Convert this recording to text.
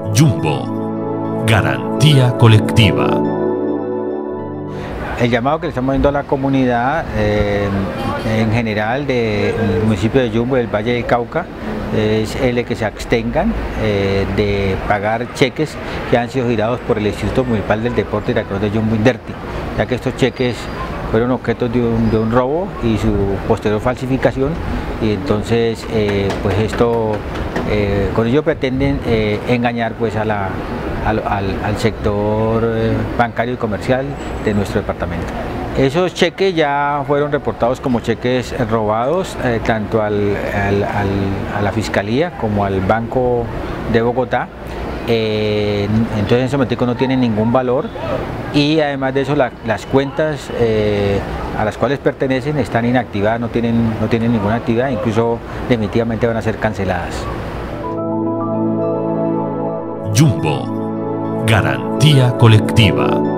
Jumbo, garantía colectiva. El llamado que le estamos dando a la comunidad en general del municipio de Jumbo, del Valle del Cauca, es el de que se abstengan de pagar cheques que han sido girados por el Instituto Municipal del Deporte y Recreación de Jumbo Inderti, ya que estos cheques fueron objetos de un robo y su posterior falsificación, y entonces pues esto con ello pretenden engañar pues al sector bancario y comercial de nuestro departamento. Esos cheques ya fueron reportados como cheques robados tanto a la Fiscalía como al Banco de Bogotá. Entonces en ese momento no tienen ningún valor, y además de eso las cuentas a las cuales pertenecen están inactivadas, no tienen ninguna actividad, incluso definitivamente van a ser canceladas. Jumbo, garantía colectiva.